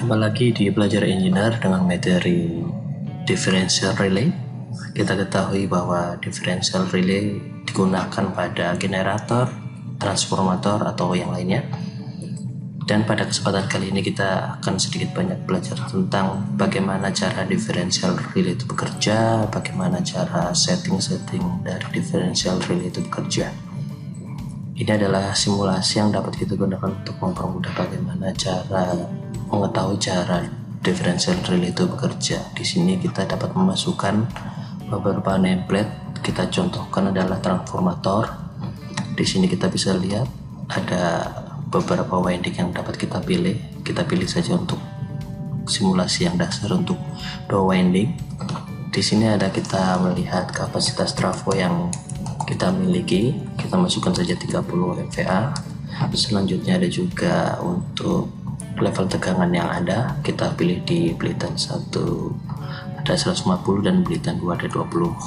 Jumpa lagi di Belajar Engineer dengan materi differential relay. Kita ketahui bahwa differential relay digunakan pada generator, transformator, atau yang lainnya. Dan pada kesempatan kali ini kita akan sedikit banyak belajar tentang bagaimana cara differential relay itu bekerja, bagaimana cara setting dari differential relay itu bekerja. Ini adalah simulasi yang dapat kita gunakan untuk mempermudah bagaimana cara mengetahui cara differential relay itu bekerja. Di sini kita dapat memasukkan beberapa nameplate. Kita contohkan adalah transformator. Di sini kita bisa lihat ada beberapa winding yang dapat kita pilih. Kita pilih saja untuk simulasi yang dasar untuk 2 winding. Di sini ada kita melihat kapasitas trafo yang kita miliki. Kita masukkan saja 30 MVA. Selanjutnya ada juga untuk level tegangan yang ada, kita pilih di Belitan 1 ada 150 dan Belitan 2 ada 20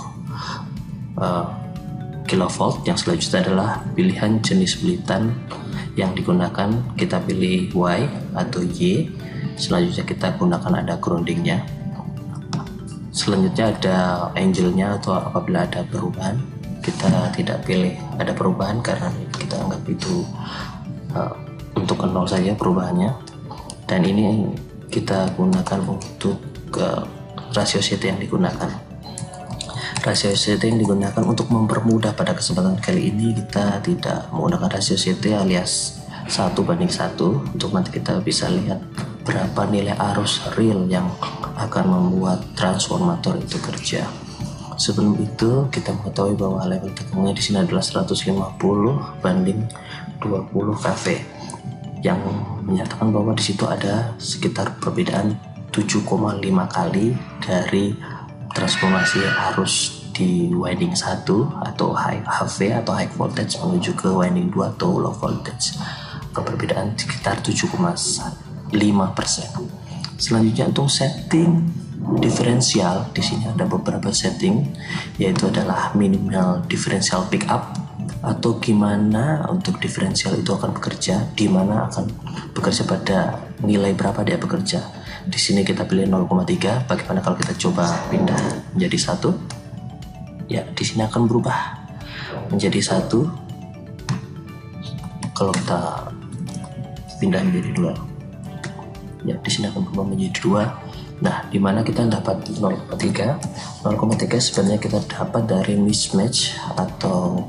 kilovolt. Yang selanjutnya adalah pilihan jenis Belitan yang digunakan, kita pilih Y atau Y. Selanjutnya kita gunakan ada groundingnya. Selanjutnya ada angle-nya, atau apabila ada perubahan kita tidak pilih ada perubahan karena kita anggap itu untuk 0 saja perubahannya. Dan ini kita gunakan untuk rasio CT yang digunakan. Rasio CT yang digunakan untuk mempermudah. Pada kesempatan kali ini kita tidak menggunakan rasio CT alias 1:1. Untuk nanti kita bisa lihat berapa nilai arus real yang akan membuat transformator itu kerja. Sebelum itu kita mengetahui bahwa level tegangannya di sini adalah 150 banding 20 kV, yang menyatakan bahwa di situ ada sekitar perbedaan 7,5 kali dari transformasi arus di winding 1 atau high HV atau high voltage menuju ke winding 2 atau low voltage. Perbedaan sekitar 7,5%. Selanjutnya untuk setting diferensial, di sini ada beberapa setting, yaitu adalah minimal differential pickup, atau gimana untuk diferensial itu akan bekerja, di mana akan bekerja pada nilai berapa dia bekerja. Di sini kita pilih 0,3. Bagaimana kalau kita coba pindah menjadi 1? Ya, di sini akan berubah menjadi 1. Kalau kita pindah menjadi 2, ya di sini akan berubah menjadi 2. Nah, di mana kita dapat 0,3? 0,3 sebenarnya kita dapat dari mismatch atau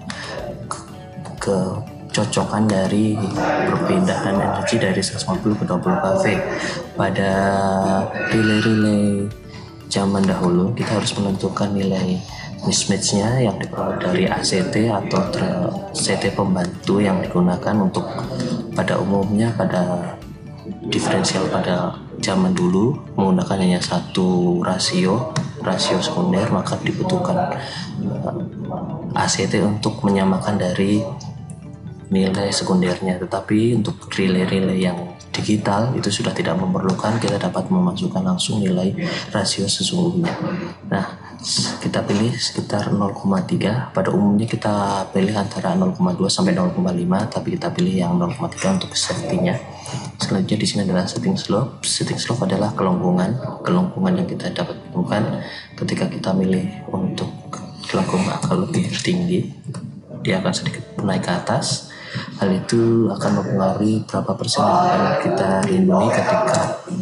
kecocokan dari perpindahan energi dari 150 ke 20 kV. Pada relay-relay zaman dahulu kita harus menentukan nilai mismatchnya yang diperoleh dari ACT atau CT pembantu yang digunakan untuk, pada umumnya pada diferensial pada zaman dulu menggunakan hanya satu rasio sekunder, maka dibutuhkan ACT untuk menyamakan dari nilai sekundernya. Tetapi untuk relay-relay yang digital itu sudah tidak memerlukan, kita dapat memasukkan langsung nilai rasio sesungguhnya. Nah, kita pilih sekitar 0,3. Pada umumnya kita pilih antara 0,2 sampai 0,5, tapi kita pilih yang 0,3 untuk safety-nya. Selanjutnya di sini adalah setting slope. Setting slope adalah kelengkungan yang kita dapat temukan ketika kita milih untuk kelengkungan akan lebih tinggi, dia akan sedikit naik ke atas. Hal itu akan mempengaruhi berapa persen yang akan kita lindungi ketika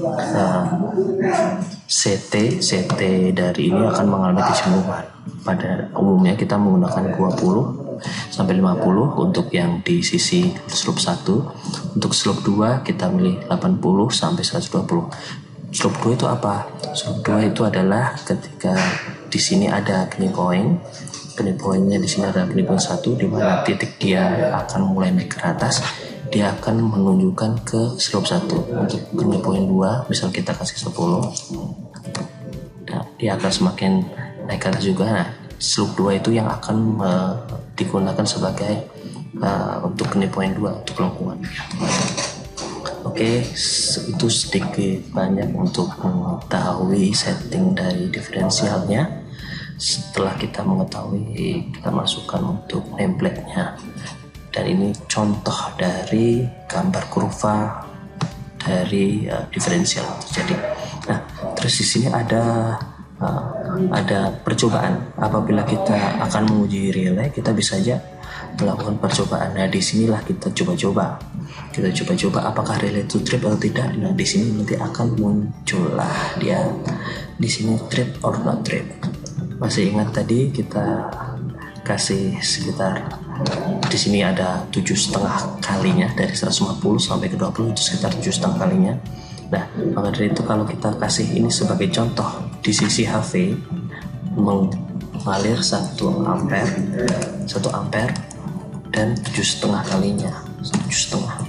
CT dari ini akan mengalami kejenuhan. Pada umumnya kita menggunakan 20 sampai 50 untuk yang di sisi slope 1. Untuk slope 2 kita milih 80 sampai 120. Slope 2 itu apa? Slope 2 itu adalah ketika di sini ada key point. Key point-nya di sini ada key point 1, di mana titik dia akan mulai naik ke atas, dia akan menunjukkan ke slope 1. Untuk key point 2 misal kita kasih 10, nah, dia akan semakin naik ke atas juga. Nah, slope 2 itu yang akan digunakan sebagai untuk key point 2 untuk kelengkungan. Oke, itu sedikit banyak untuk mengetahui setting dari diferensialnya. Setelah kita mengetahui, kita masukkan untuk nameplate-nya. Dan ini contoh dari gambar kurva dari diferensial terjadi. Nah, terus di sini ada percobaan. Apabila kita akan menguji relay, kita bisa saja melakukan percobaan. Nah, disinilah kita coba-coba apakah relay itu trip atau tidak. Nah, di sini nanti akan muncullah dia di sini trip or not trip. Masih ingat tadi kita kasih sekitar, di sini ada 7,5 kalinya, dari 150 sampai ke 20 itu sekitar 7,5 kalinya. Nah, maka dari itu kalau kita kasih ini sebagai contoh, di sisi HV mengalir 1 ampere dan 7,5 kalinya, 7,5.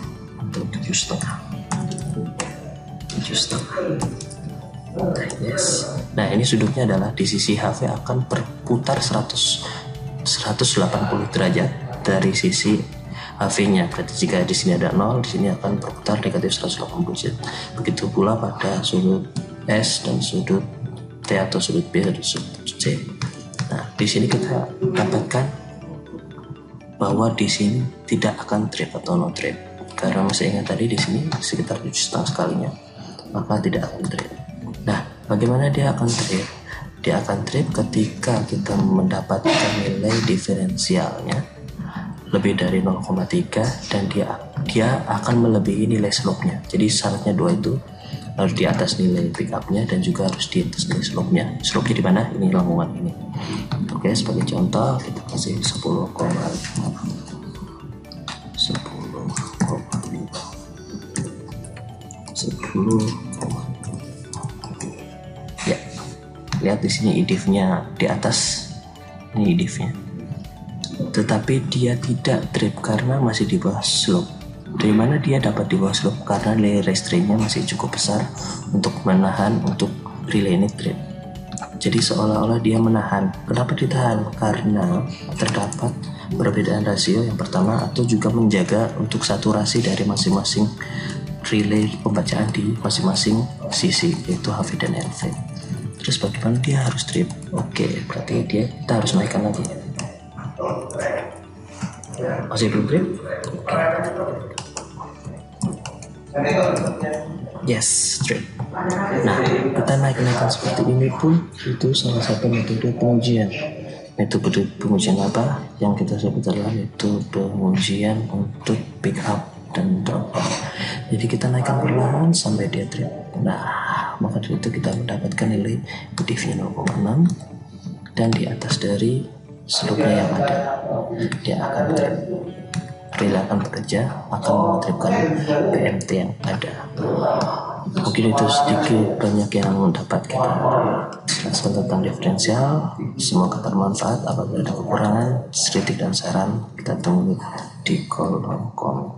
Yes. Nah, ini sudutnya adalah di sisi HV akan berputar 180 derajat dari sisi HV-nya. Berarti jika di sini ada 0, di sini akan berputar negatif 180 derajat. Begitu pula pada sudut S dan sudut T atau sudut B dan sudut C. Nah, di sini kita dapatkan bahwa di sini tidak akan trip atau no trip. Karena masih ingat tadi di sini sekitar 7,5 kalinya, maka tidak akan trip. Nah, bagaimana dia akan trip? Dia akan trip ketika kita mendapatkan nilai diferensialnya lebih dari 0,3 dan dia akan melebihi nilai slope-nya. Jadi syaratnya dua itu, harus di atas nilai pick up-nya dan juga harus di atas nilai slope-nya. Slope-nya di mana? Ini lengkungan ini. Oke, sebagai contoh kita kasih 10,5. Ya, lihat di sini idif-nya di atas, ini idif-nya. Tetapi dia tidak trip karena masih di bawah slope. Dari mana dia dapat di bawah slope? Karena nilai restraint-nya masih cukup besar untuk menahan untuk relay ini trip. Jadi seolah-olah dia menahan. Kenapa ditahan? Karena terdapat perbedaan rasio yang pertama, atau juga menjaga untuk saturasi dari masing-masing relay pembacaan di masing-masing sisi, yaitu HV dan LV. Terus bagaimana dia harus trip? Oke, berarti kita harus naikkan lagi. Masih belum trip? Yes, trip. Nah, kita naikkan seperti ini pun itu salah satu metode pengujian. Metode pengujian apa yang kita sebut adalah metode pengujian untuk pick up dan drop off. Jadi kita naikkan perlahan sampai dia trip. Nah, maka dari itu kita mendapatkan nilai idif-nya 0,6 dan di atas dari slope-nya yang ada, dia akan trip. Relay akan bekerja, akan mentripkan PMT yang ada. Mungkin itu sedikit banyak yang dapat kita jelaskan tentang diferensial. Semoga bermanfaat. Apabila ada kekurangan, kritik dan saran, kita tunggu di kolom komentar.